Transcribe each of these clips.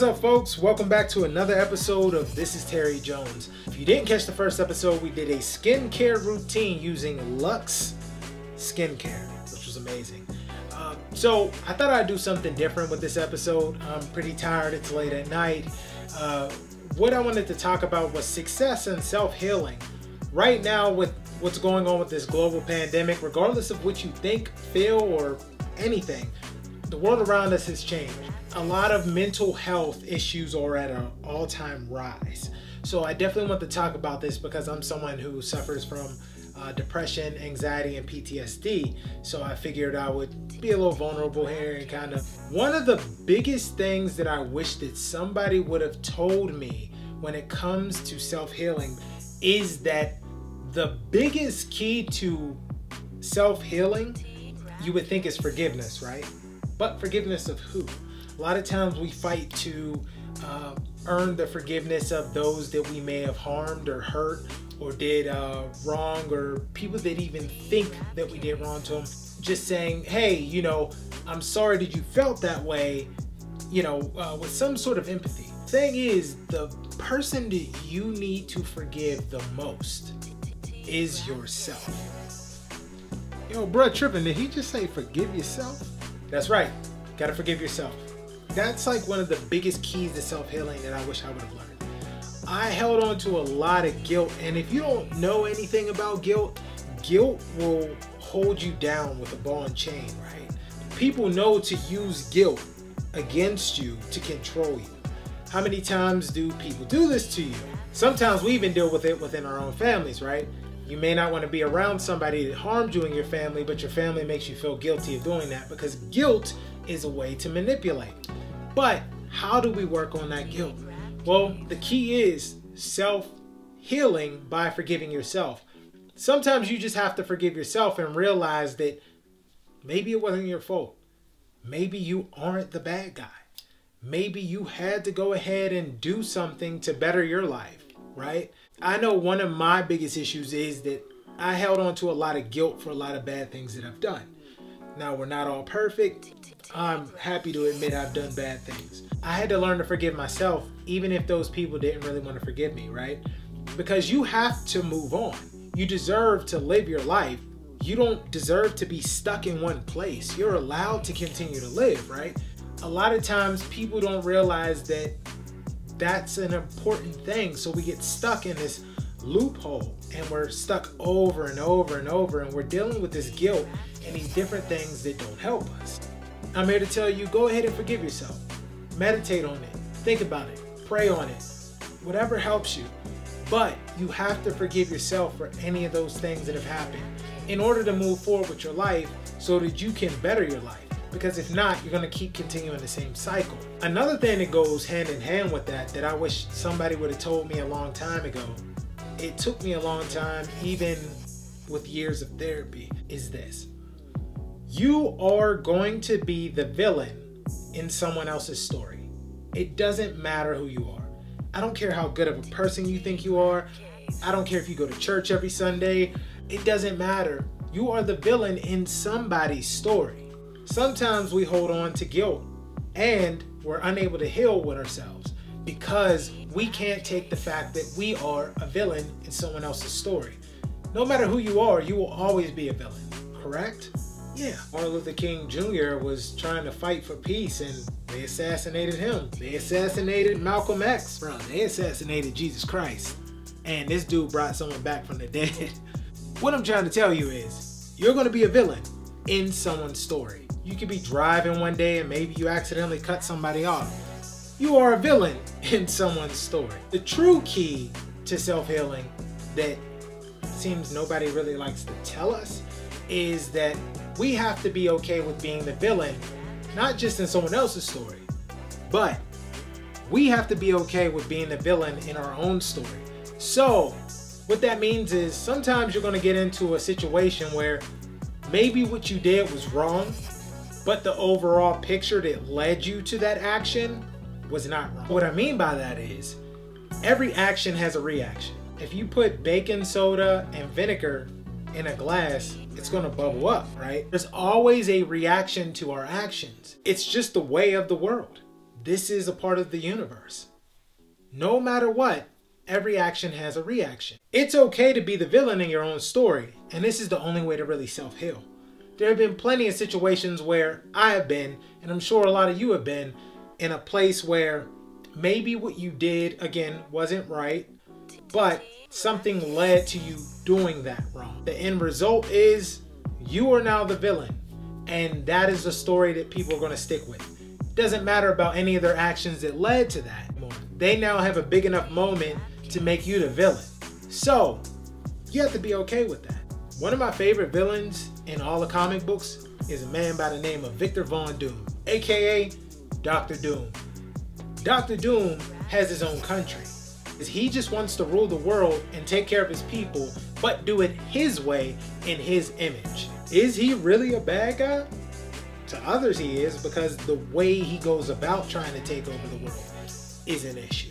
What's up, folks? Welcome back to another episode of This is Terry Jones. If you didn't catch the first episode, we did a skincare routine using Luxe skincare, which was amazing. So I thought I'd do something different with this episode. I'm pretty tired. It's late at night. What I wanted to talk about was success and self-healing. Right now, with what's going on with this global pandemic, regardless of what you think, feel, or anything, the world around us has changed. A lot of mental health issues are at an all-time rise. So I definitely want to talk about this because I'm someone who suffers from depression, anxiety, and PTSD. So I figured I would be a little vulnerable here and kind of... One of the biggest things that I wish that somebody would have told me when it comes to self-healing is that the biggest key to self-healing you would think is forgiveness, right? But forgiveness of who? A lot of times we fight to earn the forgiveness of those that we may have harmed or hurt or did wrong, or people that even think that we did wrong to them. Just saying, hey, you know, I'm sorry that you felt that way, you know, with some sort of empathy. Thing is, the person that you need to forgive the most is yourself. Yo, bruh, tripping, did he just say forgive yourself? That's right, gotta forgive yourself. That's like one of the biggest keys to self-healing that I wish I would have learned. I held on to a lot of guilt, and if you don't know anything about guilt, guilt will hold you down with a ball and chain, right? People know to use guilt against you to control you. How many times do people do this to you? Sometimes we even deal with it within our own families, right? You may not want to be around somebody that harmed you in your family, but your family makes you feel guilty of doing that because guilt is a way to manipulate. But how do we work on that guilt? Well, the key is self-healing by forgiving yourself. Sometimes you just have to forgive yourself and realize that maybe it wasn't your fault. Maybe you aren't the bad guy. Maybe you had to go ahead and do something to better your life, right? I know one of my biggest issues is that I held on to a lot of guilt for a lot of bad things that I've done. Now, we're not all perfect. I'm happy to admit I've done bad things. I had to learn to forgive myself, even if those people didn't really want to forgive me, right? Because you have to move on. You deserve to live your life. You don't deserve to be stuck in one place. You're allowed to continue to live, right? A lot of times people don't realize that that's an important thing. So we get stuck in this loophole and we're stuck over and over and over, and we're dealing with this guilt and these different things that don't help us. I'm here to tell you, go ahead and forgive yourself. Meditate on it. Think about it. Pray on it. Whatever helps you. But you have to forgive yourself for any of those things that have happened in order to move forward with your life so that you can better your life. Because if not, you're going to keep continuing the same cycle. Another thing that goes hand in hand with that I wish somebody would have told me a long time ago, it took me a long time, even with years of therapy, is this. You are going to be the villain in someone else's story. It doesn't matter who you are. I don't care how good of a person you think you are. I don't care if you go to church every Sunday. It doesn't matter. You are the villain in somebody's story. Sometimes we hold on to guilt and we're unable to heal with ourselves because we can't take the fact that we are a villain in someone else's story. No matter who you are, you will always be a villain, correct? Yeah. Martin Luther King Jr. was trying to fight for peace and they assassinated him. They assassinated Malcolm X. Bro, they assassinated Jesus Christ. And this dude brought someone back from the dead. What I'm trying to tell you is, you're going to be a villain in someone's story. You could be driving one day and maybe you accidentally cut somebody off. You are a villain in someone's story. The true key to self-healing that seems nobody really likes to tell us is that we have to be okay with being the villain, not just in someone else's story, but we have to be okay with being the villain in our own story. So what that means is sometimes you're going to get into a situation where maybe what you did was wrong, but the overall picture that led you to that action was not wrong. What I mean by that is every action has a reaction. If you put baking soda and vinegar in a glass, it's going to bubble up, right? There's always a reaction to our actions. It's just the way of the world. this is a part of the universe. No matter what, every action has a reaction. It's okay to be the villain in your own story, and this is the only way to really self-heal. There have been plenty of situations where I have been, and I'm sure a lot of you have been, in a place where maybe what you did, again, wasn't right, but something led to you doing that wrong. The end result is you are now the villain, and that is the story that people are going to stick with. It doesn't matter about any of their actions that led to that. They now have a big enough moment to make you the villain. So you have to be okay with that. One of my favorite villains in all the comic books is a man by the name of Victor Von Doom, aka Dr. Doom. Dr. Doom has his own country. He just wants to rule the world and take care of his people, but do it his way in his image. Is he really a bad guy? To others he is, because the way he goes about trying to take over the world is an issue.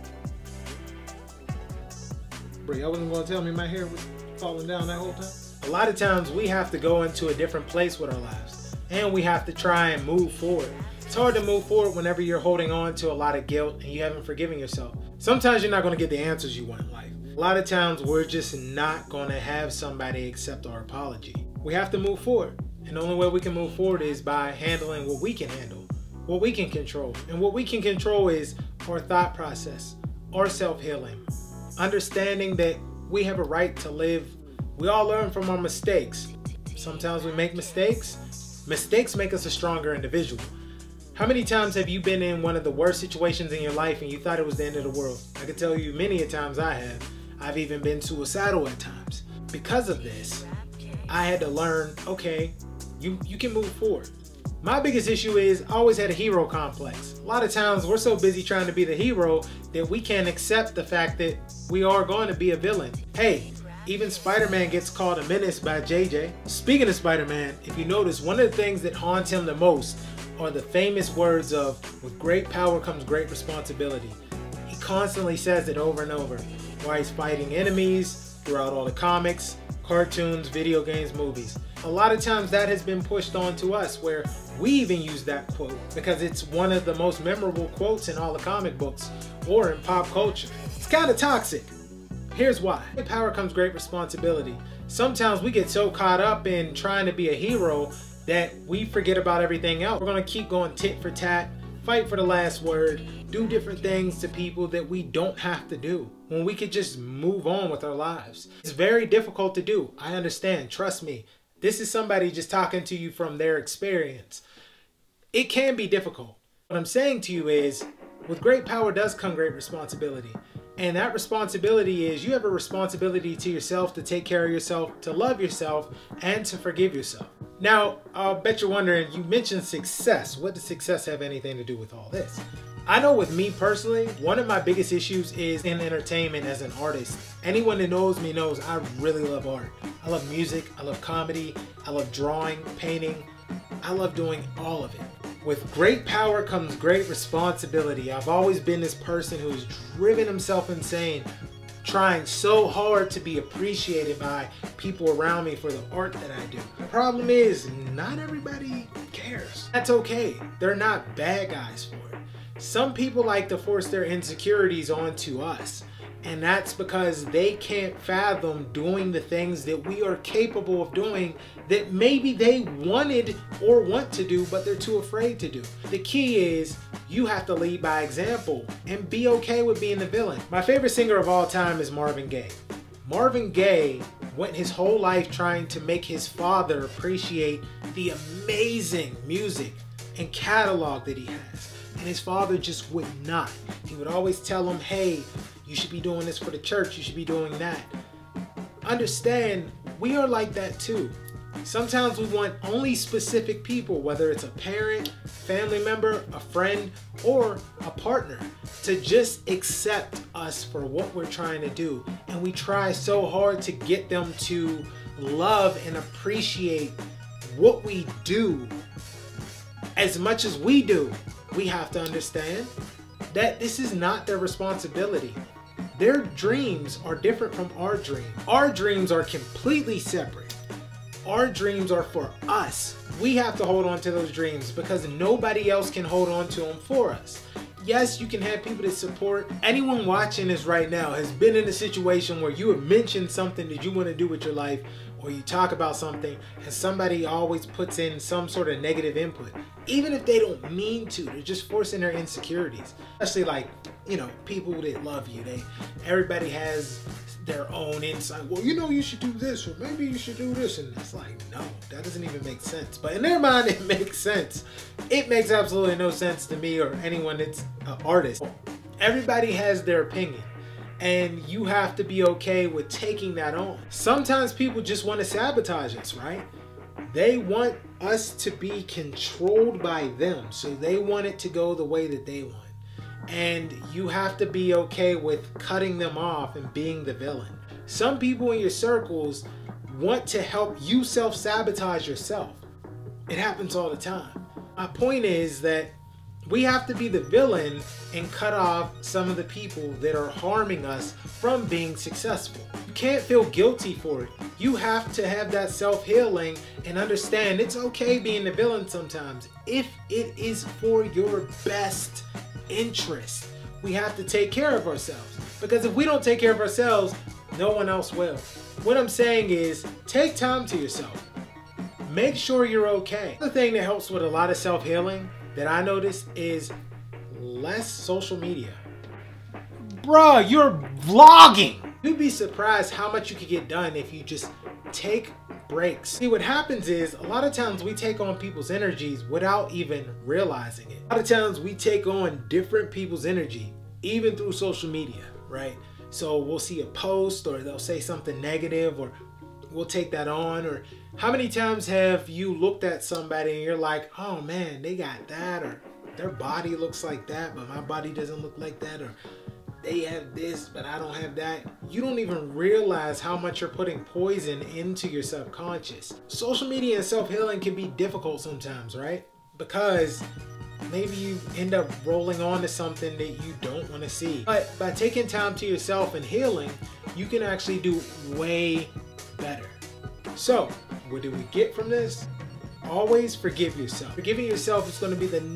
Bro, y'all wasn't gonna tell me my hair was falling down that whole time? A lot of times we have to go into a different place with our lives, and we have to try and move forward. It's hard to move forward whenever you're holding on to a lot of guilt and you haven't forgiven yourself. Sometimes you're not gonna get the answers you want in life. A lot of times we're just not gonna have somebody accept our apology. We have to move forward, and the only way we can move forward is by handling what we can handle, what we can control. And what we can control is our thought process, our self-healing, understanding that we have a right to live. We all learn from our mistakes. Sometimes we make mistakes. Mistakes make us a stronger individual. How many times have you been in one of the worst situations in your life and you thought it was the end of the world? I can tell you many a times I have. I've even been suicidal at times. Because of this, I had to learn, okay, you can move forward. My biggest issue is I always had a hero complex. A lot of times we're so busy trying to be the hero that we can't accept the fact that we are going to be a villain. Hey, even Spider-Man gets called a menace by JJ. Speaking of Spider-Man, if you notice, one of the things that haunts him the most are the famous words of, "With great power comes great responsibility." He constantly says it over and over while he's fighting enemies throughout all the comics, cartoons, video games, movies. A lot of times that has been pushed on to us where we even use that quote because it's one of the most memorable quotes in all the comic books or in pop culture. It's kind of toxic. Here's why. With power comes great responsibility. Sometimes we get so caught up in trying to be a hero that we forget about everything else. We're gonna keep going tit for tat, fight for the last word, do different things to people that we don't have to do when we could just move on with our lives. It's very difficult to do. I understand, trust me. This is somebody just talking to you from their experience. It can be difficult. What I'm saying to you is, with great power does come great responsibility. And that responsibility is you have a responsibility to yourself to take care of yourself, to love yourself, and to forgive yourself. Now, I'll bet you're wondering, you mentioned success. What does success have anything to do with all this? I know with me personally, one of my biggest issues is in entertainment as an artist. Anyone that knows me knows I really love art. I love music, I love comedy, I love drawing, painting. I love doing all of it. With great power comes great responsibility. I've always been this person who's driven himself insane, trying so hard to be appreciated by people around me for the art that I do. The problem is, not everybody cares. That's okay. They're not bad guys for it. Some people like to force their insecurities onto us, and that's because they can't fathom doing the things that we are capable of doing that maybe they wanted or want to do, but they're too afraid to do. The key is you have to lead by example and be okay with being the villain. My favorite singer of all time is Marvin Gaye. Marvin Gaye went his whole life trying to make his father appreciate the amazing music and catalog that he has. And his father just would not. He would always tell him, hey, you should be doing this for the church, you should be doing that. Understand, we are like that too. Sometimes we want only specific people, whether it's a parent, family member, a friend, or a partner, to just accept us for what we're trying to do. And we try so hard to get them to love and appreciate what we do as much as we do. We have to understand that this is not their responsibility. Their dreams are different from our dreams. Our dreams are completely separate. our dreams are for us. We have to hold on to those dreams because nobody else can hold on to them for us. Yes, you can have people that support. Anyone watching this right now has been in a situation where you have mentioned something that you want to do with your life, or you talk about something and somebody always puts in some sort of negative input. Even if they don't mean to, they're just forcing their insecurities. Especially like, you know, people that love you. Everybody has their own insight. Well, you know, you should do this, or maybe you should do this. And it's like, no, that doesn't even make sense. But in their mind, it makes sense. It makes absolutely no sense to me or anyone that's an artist. Everybody has their opinion, and you have to be okay with taking that on. Sometimes people just want to sabotage us, right? They want us to be controlled by them. So they want it to go the way that they want. And you have to be okay with cutting them off and being the villain. Some people in your circles want to help you self-sabotage yourself. It happens all the time. My point is that we have to be the villain and cut off some of the people that are harming us from being successful. You can't feel guilty for it. You have to have that self-healing and understand it's okay being the villain sometimes if it is for your best interest. We have to take care of ourselves, because if we don't take care of ourselves, no one else will. What I'm saying is, take time to yourself. Make sure you're okay. The thing that helps with a lot of self-healing that I noticed is less social media. Bruh, you're vlogging! You'd be surprised how much you could get done if you just take breaks. See, what happens is, a lot of times we take on people's energies without even realizing it. A lot of times we take on different people's energy, even through social media, right? So we'll see a post, or they'll say something negative, or we'll take that on. Or how many times have you looked at somebody and you're like, oh man, they got that, or their body looks like that, but my body doesn't look like that, or they have this, but I don't have that. You don't even realize how much you're putting poison into your subconscious. Social media and self-healing can be difficult sometimes, right? Because maybe you end up rolling on to something that you don't want to see. But by taking time to yourself and healing, you can actually do way better. So, what do we get from this? Always forgive yourself. Forgiving yourself is going to be the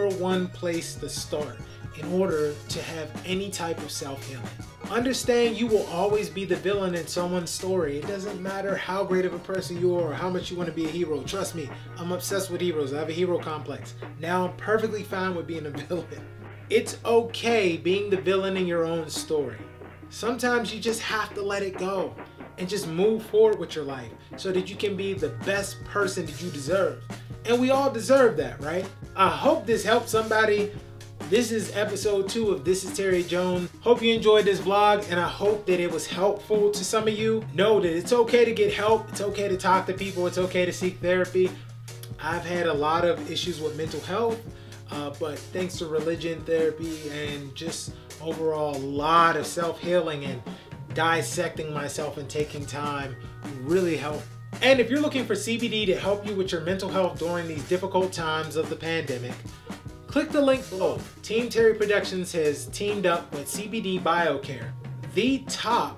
#1 place to start in order to have any type of self-healing. Understand you will always be the villain in someone's story. It doesn't matter how great of a person you are or how much you want to be a hero. Trust me, I'm obsessed with heroes. I have a hero complex. Now I'm perfectly fine with being a villain. It's okay being the villain in your own story. Sometimes you just have to let it go and just move forward with your life so that you can be the best person that you deserve. And we all deserve that, right? I hope this helped somebody. This is episode 2 of This is Terry Jones. Hope you enjoyed this vlog, and I hope that it was helpful to some of you. Know that it's okay to get help. It's okay to talk to people. It's okay to seek therapy. I've had a lot of issues with mental health, but thanks to religion, therapy, and just overall a lot of self-healing and dissecting myself and taking time really helped. And if you're looking for CBD to help you with your mental health during these difficult times of the pandemic, click the link below. TeamTerry Productions has teamed up with CBD Biocare, the top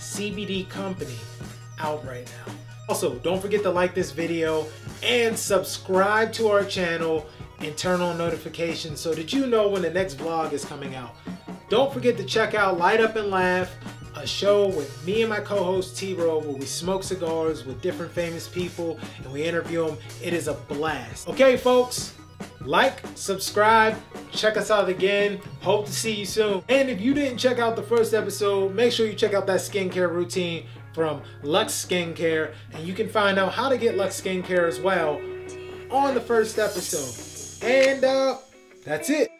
CBD company out right now. Also, don't forget to like this video and subscribe to our channel and turn on notifications so that you know when the next vlog is coming out. Don't forget to check out Light Up and Laugh, a show with me and my co-host T-Ro, where we smoke cigars with different famous people and we interview them. It is a blast. Okay, folks, like, subscribe, check us out again. Hope to see you soon. And if you didn't check out the first episode, make sure you check out that skincare routine from Lux Skincare, and you can find out how to get Lux Skincare as well on the first episode. And that's it.